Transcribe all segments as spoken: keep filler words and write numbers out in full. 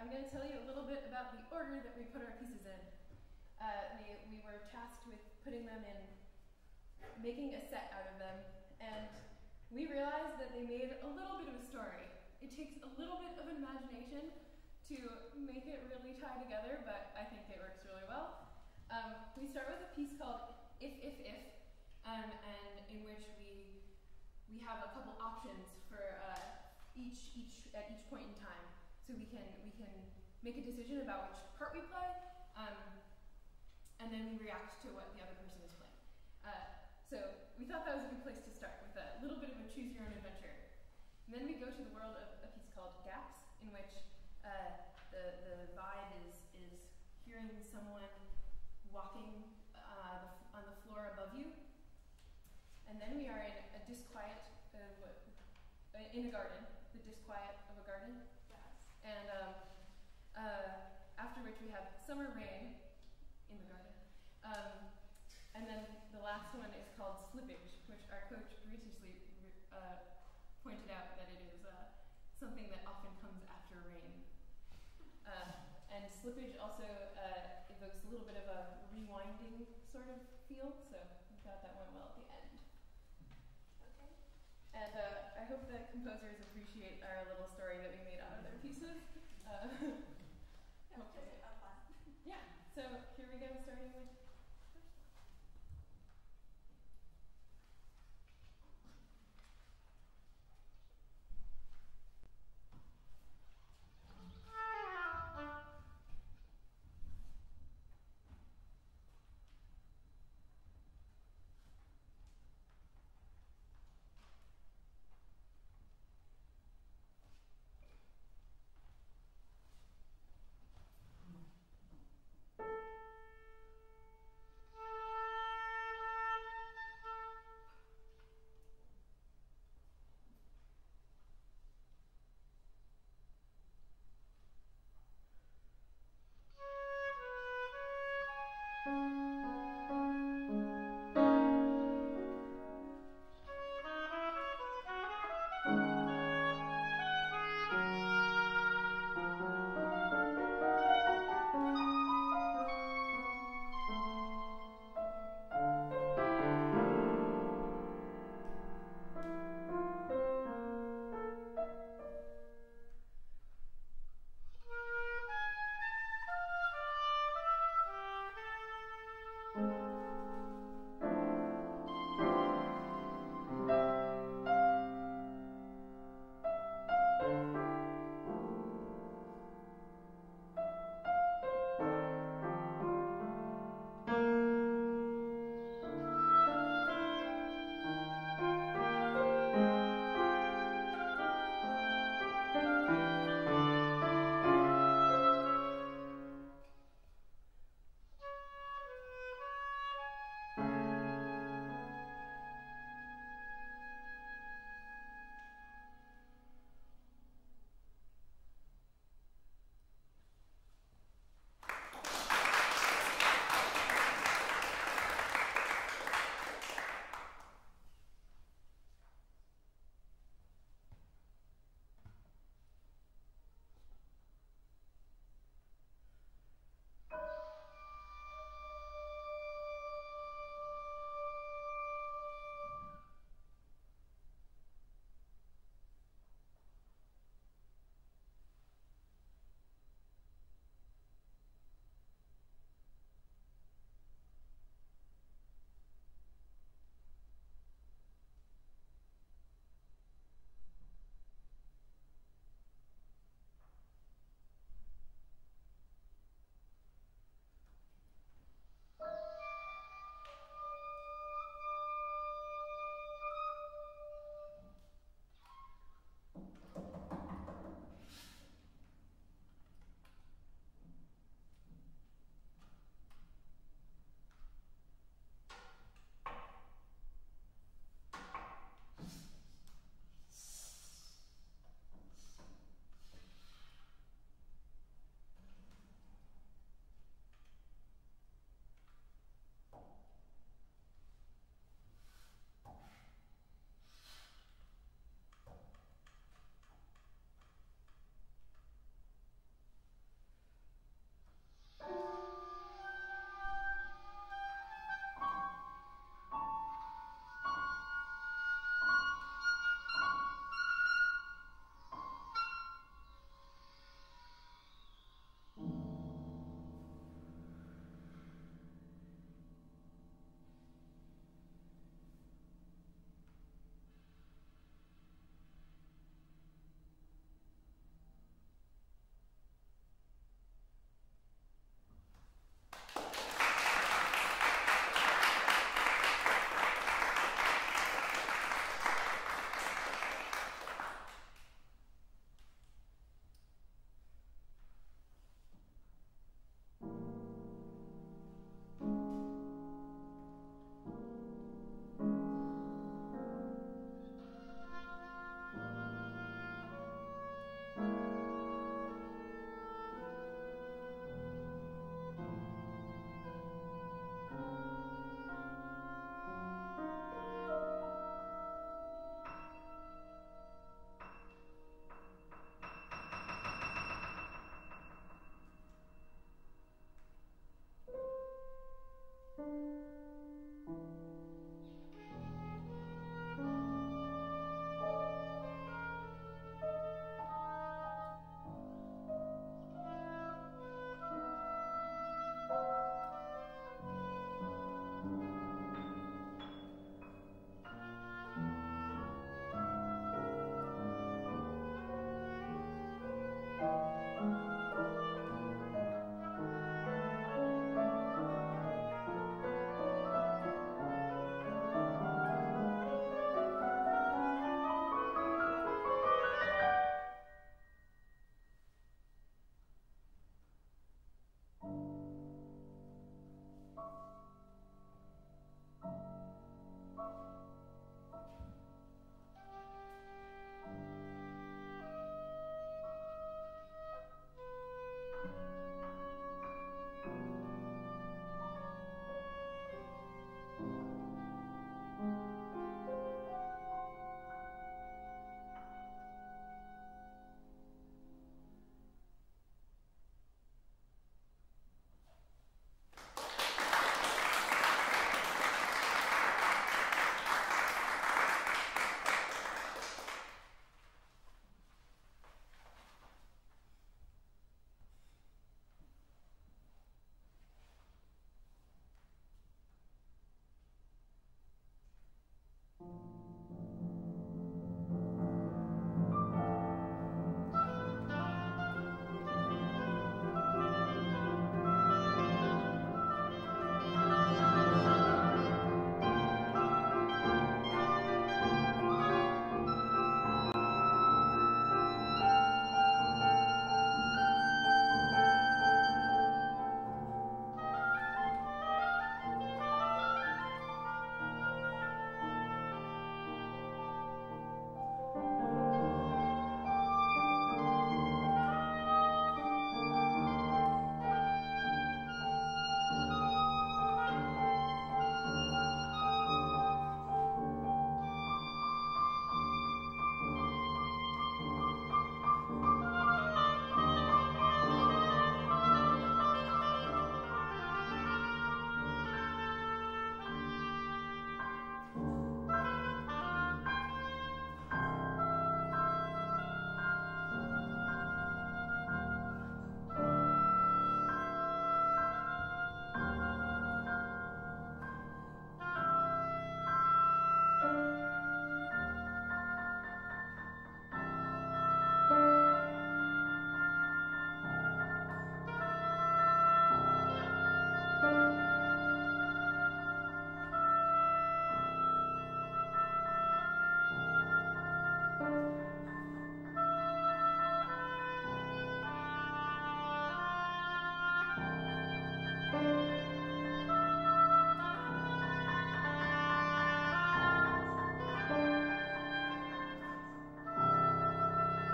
I'm going to tell you a little bit about the order that we put our pieces in. Uh, we, we were tasked with putting them in, making a set out of them, and we realized that they made a little bit of a story. It takes a little bit of imagination to make it really tie together, but I think it works really well. Um, we start with a piece called If, If, If, um, and in which we we have a couple options for uh, each each at each point in time. So we can we can make a decision about which part we play, um, and then we react to what the other person is playing. Uh, so we thought that was a good place to start with a little bit of a choose your own adventure. And then we go to the world of a piece called Gaps, in which uh, the the vibe is is hearing someone walking uh, the, on the floor above you. And then we are in a disquiet, uh, what, uh, in a garden, the disquiet of a garden. Yes. And um, uh, after which we have summer rain in the garden. Um, and then the last one is called Slippage, which our coach graciously uh, pointed out that it is uh, something that often comes after rain. Uh, and Slippage also uh, evokes a little bit of a rewinding sort of feel, so we thought that went well at the end. Okay. And uh, I hope that composers appreciate our little story that we made out of their pieces. Uh, Yeah, just have fun. yeah, so here we go, starting with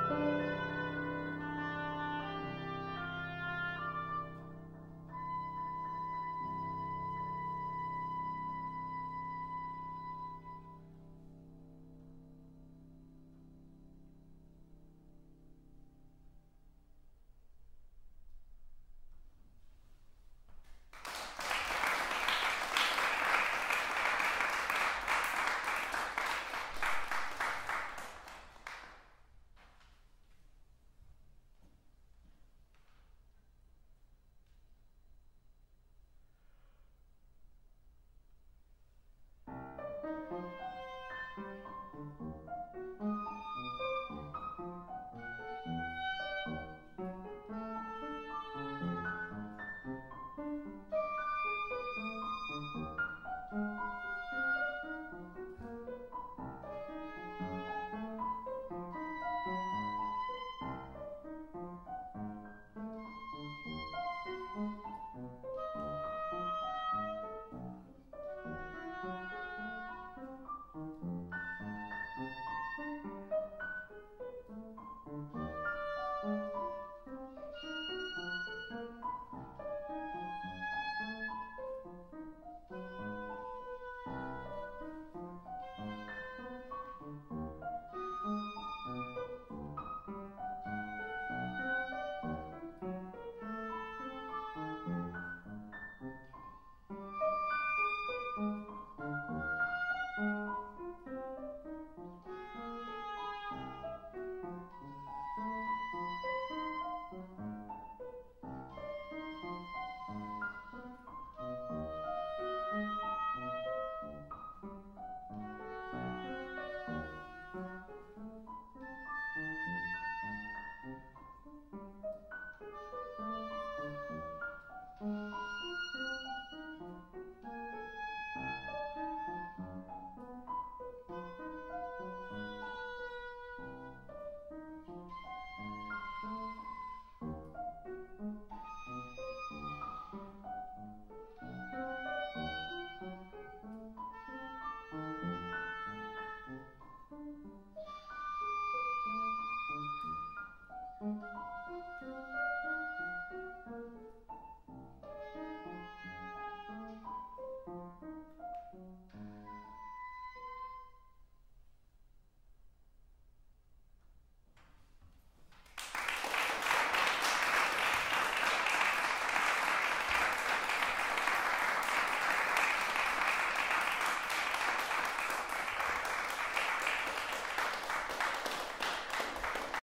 Thank you.